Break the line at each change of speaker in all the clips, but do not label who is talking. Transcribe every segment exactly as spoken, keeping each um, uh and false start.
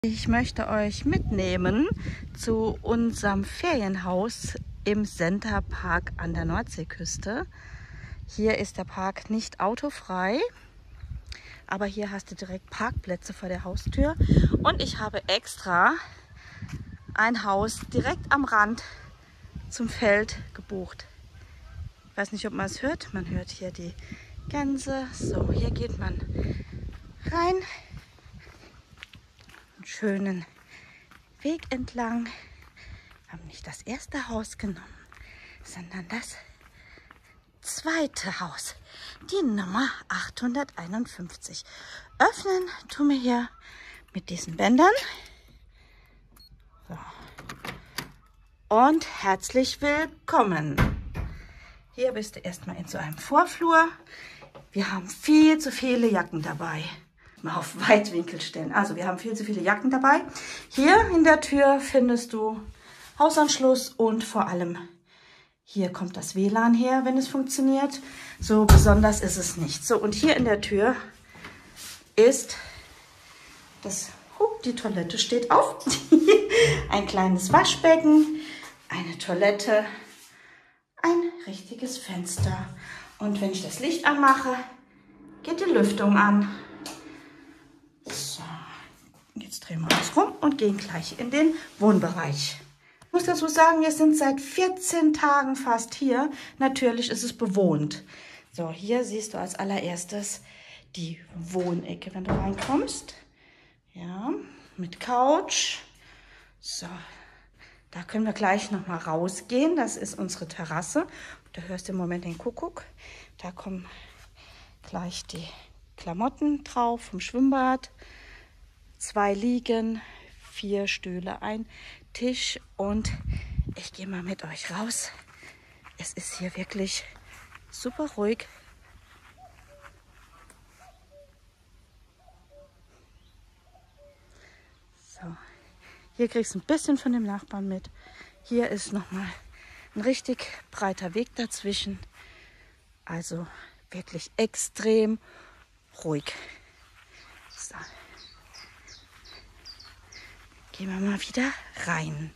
Ich möchte euch mitnehmen zu unserem Ferienhaus im Center Park an der Nordseeküste. Hier ist der Park nicht autofrei, aber hier hast du direkt Parkplätze vor der Haustür. Und ich habe extra ein Haus direkt am Rand zum Feld gebucht. Ich weiß nicht, ob man es hört. Man hört hier die Gänse. So, hier geht man rein. Einen schönen Weg entlang. Wir haben nicht das erste Haus genommen, sondern das zweite Haus. Die Nummer achthunderteinundfünfzig. Öffnen tun wir hier mit diesen Bändern. So. Und herzlich willkommen. Hier bist du erstmal in so einem Vorflur. Wir haben viel zu viele Jacken dabei. Mal auf Weitwinkel stellen. Also wir haben viel zu viele Jacken dabei. Hier in der Tür findest du Hausanschluss und vor allem hier kommt das W L A N her, wenn es funktioniert. So besonders ist es nicht. So, und hier in der Tür ist das, oh, die Toilette steht auf. Ein kleines Waschbecken, eine Toilette, ein richtiges Fenster. Und wenn ich das Licht anmache, geht die Lüftung an. So, jetzt drehen wir uns rum und gehen gleich in den Wohnbereich. Ich muss dazu sagen, wir sind seit vierzehn Tagen fast hier. Natürlich ist es bewohnt. So, hier siehst du als allererstes die Wohnecke, wenn du reinkommst. Ja, mit Couch. So, da können wir gleich nochmal rausgehen. Das ist unsere Terrasse. Du hörst im Moment den Kuckuck. Da kommen gleich die Klamotten drauf vom Schwimmbad, zwei Liegen, vier Stühle, ein Tisch und ich gehe mal mit euch raus. Es ist hier wirklich super ruhig. So, hier kriegst du ein bisschen von dem Nachbarn mit. Hier ist nochmal ein richtig breiter Weg dazwischen. Also wirklich extrem ruhig. So. Gehen wir mal wieder rein.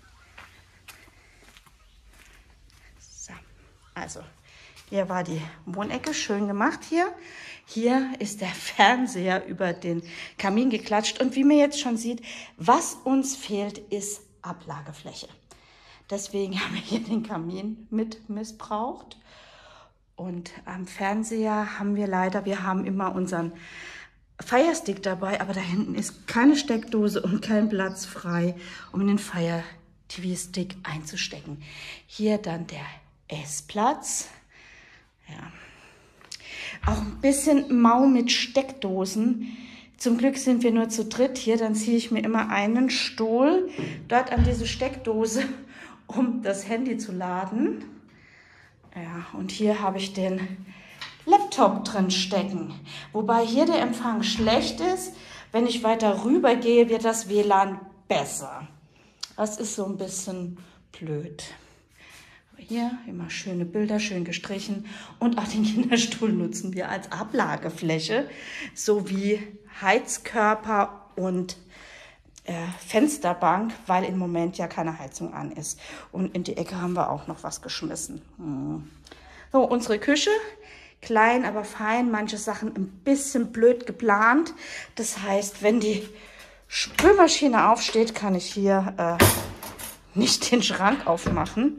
So. Also, hier war die Wohnecke, schön gemacht hier. Hier ist der Fernseher über den Kamin geklatscht. Und wie man jetzt schon sieht, was uns fehlt, ist Ablagefläche. Deswegen haben wir hier den Kamin mit missbraucht. Und am Fernseher haben wir leider, wir haben immer unseren Fire Stick dabei, aber da hinten ist keine Steckdose und kein Platz frei, um den Fire T V Stick einzustecken. Hier dann der Essplatz. Ja. Auch ein bisschen mau mit Steckdosen. Zum Glück sind wir nur zu dritt hier, dann ziehe ich mir immer einen Stuhl dort an diese Steckdose, um das Handy zu laden. Ja, und hier habe ich den Laptop drin stecken. Wobei hier der Empfang schlecht ist. Wenn ich weiter rüber gehe, wird das W L A N besser. Das ist so ein bisschen blöd. Aber hier immer schöne Bilder, schön gestrichen. Und auch den Kinderstuhl nutzen wir als Ablagefläche. Sowie Heizkörper und äh, Fensterbank, weil im Moment ja keine Heizung an ist. Und in die Ecke haben wir auch noch was geschmissen. Hm. So, unsere Küche. Klein, aber fein. Manche Sachen ein bisschen blöd geplant. Das heißt, wenn die Spülmaschine aufsteht, kann ich hier äh, nicht den Schrank aufmachen.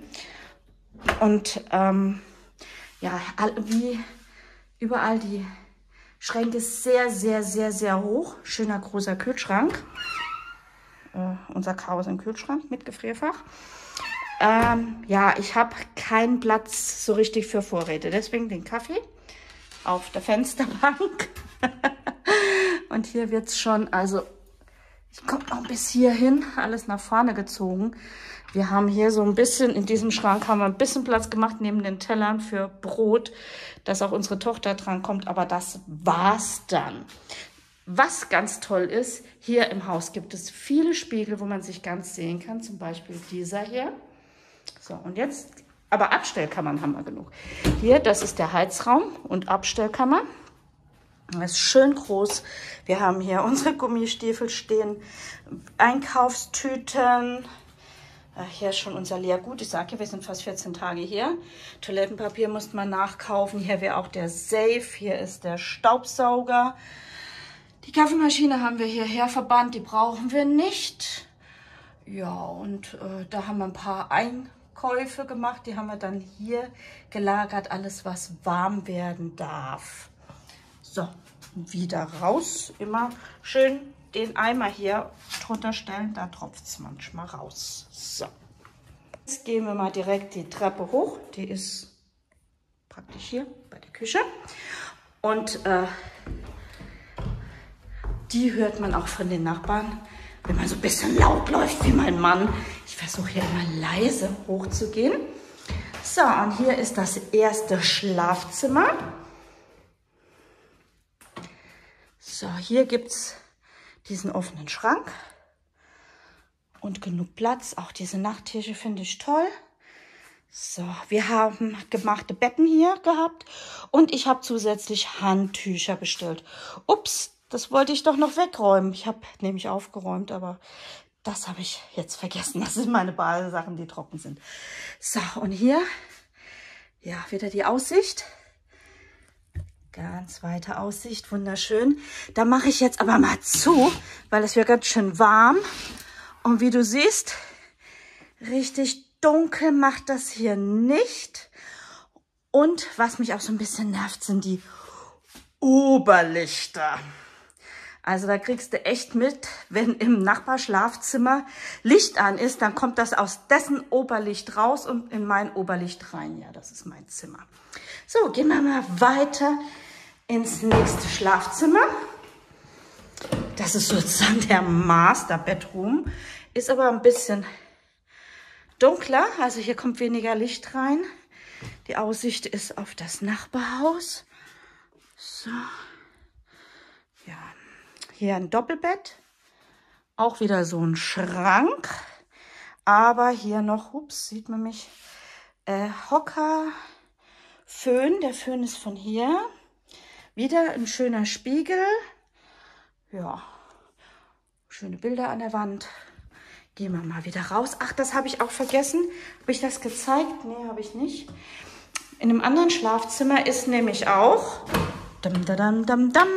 Und ähm, ja, wie überall die Schränke sehr, sehr, sehr, sehr hoch. Schöner großer Kühlschrank. Unser Chaos im Kühlschrank mit Gefrierfach. Ähm, ja, ich habe keinen Platz so richtig für Vorräte. Deswegen den Kaffee auf der Fensterbank. Und hier wird es schon, also ich komme noch bis hierhin, alles nach vorne gezogen. Wir haben hier so ein bisschen, in diesem Schrank haben wir ein bisschen Platz gemacht neben den Tellern für Brot, dass auch unsere Tochter dran kommt. Aber das war's dann. Was ganz toll ist, hier im Haus gibt es viele Spiegel, wo man sich ganz sehen kann. Zum Beispiel dieser hier. So, und jetzt, aber Abstellkammern haben wir genug. Hier, das ist der Heizraum und Abstellkammer. Das ist schön groß. Wir haben hier unsere Gummistiefel stehen, Einkaufstüten. Hier ist schon unser Leergut. Ich sage ja, wir sind fast vierzehn Tage hier. Toilettenpapier muss man nachkaufen. Hier wäre auch der Safe. Hier ist der Staubsauger. Die Kaffeemaschine haben wir hierher verbannt. Die brauchen wir nicht. Ja, und äh, da haben wir ein paar Einkäufe gemacht. Die haben wir dann hier gelagert. Alles, was warm werden darf. So, wieder raus. Immer schön den Eimer hier drunter stellen, da tropft es manchmal raus. So. Jetzt gehen wir mal direkt die Treppe hoch. Die ist praktisch hier bei der Küche. Und äh, die hört man auch von den Nachbarn, wenn man so ein bisschen laut läuft wie mein Mann. Ich versuche hier immer leise hochzugehen. So, und hier ist das erste Schlafzimmer. So, hier gibt es diesen offenen Schrank und genug Platz. Auch diese Nachttische finde ich toll. So, wir haben gemachte Betten hier gehabt und ich habe zusätzlich Handtücher bestellt. Ups, das wollte ich doch noch wegräumen. Ich habe nämlich aufgeräumt, aber das habe ich jetzt vergessen. Das sind meine Badesachen, die trocken sind. So, und hier, ja, wieder die Aussicht. Ganz weite Aussicht, wunderschön. Da mache ich jetzt aber mal zu, weil es wird ganz schön warm. Und wie du siehst, richtig dunkel macht das hier nicht. Und was mich auch so ein bisschen nervt, sind die Oberlichter. Also da kriegst du echt mit, wenn im Nachbarschlafzimmer Licht an ist, dann kommt das aus dessen Oberlicht raus und in mein Oberlicht rein. Ja, das ist mein Zimmer. So, gehen wir mal weiter ins nächste Schlafzimmer. Das ist sozusagen der Master Bedroom. Ist aber ein bisschen dunkler, also hier kommt weniger Licht rein. Die Aussicht ist auf das Nachbarhaus. So. Ja, hier ein Doppelbett. Auch wieder so ein Schrank. Aber hier noch, ups, sieht man mich, äh, Hocker, Föhn. Der Föhn ist von hier. Wieder ein schöner Spiegel. Ja, schöne Bilder an der Wand. Gehen wir mal wieder raus. Ach, das habe ich auch vergessen. Habe ich das gezeigt? Nee, habe ich nicht. In einem anderen Schlafzimmer ist nämlich auch dam, dam, dam, dam,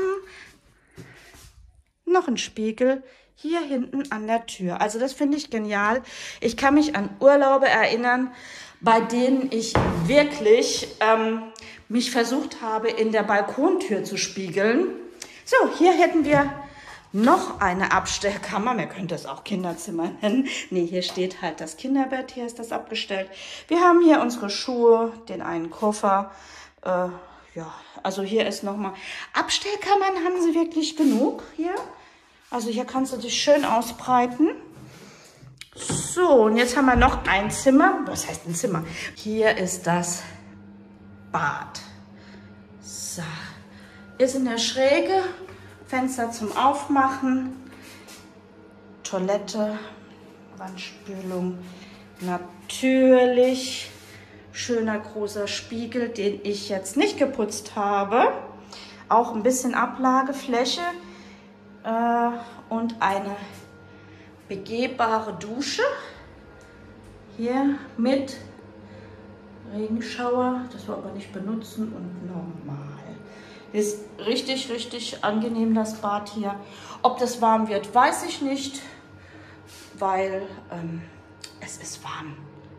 noch ein Spiegel hier hinten an der Tür. Also das finde ich genial. Ich kann mich an Urlaube erinnern, bei denen ich wirklich ähm, mich versucht habe, in der Balkontür zu spiegeln. So, hier hätten wir noch eine Abstellkammer. Man könnte es auch Kinderzimmer nennen. Nee, hier steht halt das Kinderbett. Hier ist das abgestellt. Wir haben hier unsere Schuhe, den einen Koffer. Äh, ja, also hier ist nochmal... Abstellkammern haben sie wirklich genug hier. Also hier kannst du dich schön ausbreiten. So, und jetzt haben wir noch ein Zimmer. Was heißt ein Zimmer? Hier ist das Bad. So, ist in der Schräge. Fenster zum Aufmachen. Toilette, Wandspülung. Natürlich schöner großer Spiegel, den ich jetzt nicht geputzt habe. Auch ein bisschen Ablagefläche. Äh, und eine begehbare Dusche. Hier mit Regenschauer. Das wir aber nicht benutzen und normal. Ist richtig, richtig angenehm, das Bad hier. Ob das warm wird, weiß ich nicht, weil ähm, es ist warm.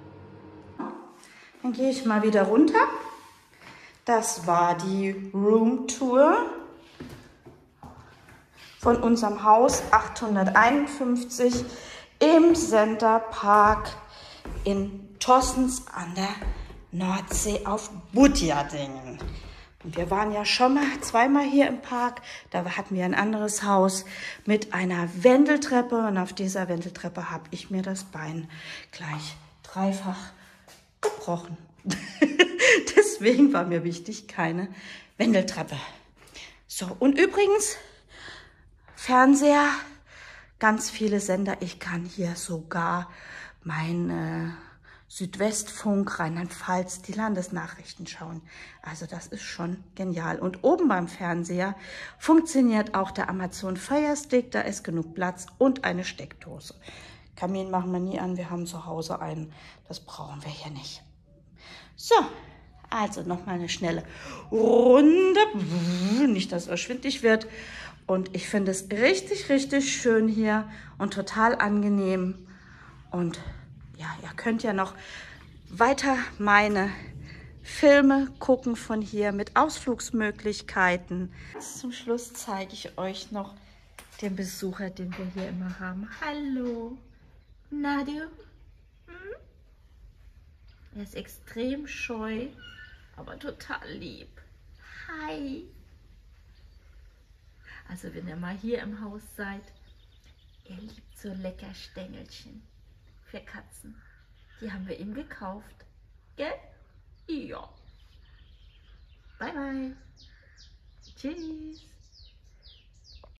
Dann gehe ich mal wieder runter. Das war die Roomtour von unserem Haus achthunderteinundfünfzig im Center Park in Tossens an der Nordsee auf Budjadingen. Und wir waren ja schon mal zweimal hier im Park. Da hatten wir ein anderes Haus mit einer Wendeltreppe. Und auf dieser Wendeltreppe habe ich mir das Bein gleich dreifach gebrochen. Deswegen war mir wichtig, keine Wendeltreppe. So, und übrigens, Fernseher, ganz viele Sender. Ich kann hier sogar meine Südwestfunk, Rheinland-Pfalz, die Landesnachrichten schauen. Also das ist schon genial. Und oben beim Fernseher funktioniert auch der Amazon Fire Stick. Da ist genug Platz und eine Steckdose. Kamin machen wir nie an, wir haben zu Hause einen. Das brauchen wir hier nicht. So, also nochmal eine schnelle Runde. Nicht, dass es schwindlig wird. Und ich finde es richtig, richtig schön hier und total angenehm. Und ja, ihr könnt ja noch weiter meine Filme gucken von hier mit Ausflugsmöglichkeiten. Zum Schluss zeige ich euch noch den Besucher, den wir hier immer haben. Hallo, na du? Hm? Er ist extrem scheu, aber total lieb. Hi. Also wenn ihr mal hier im Haus seid, er liebt so lecker Stängelchen für Katzen. Die haben wir ihm gekauft. Gell? Ja. Bye, bye. Tschüss.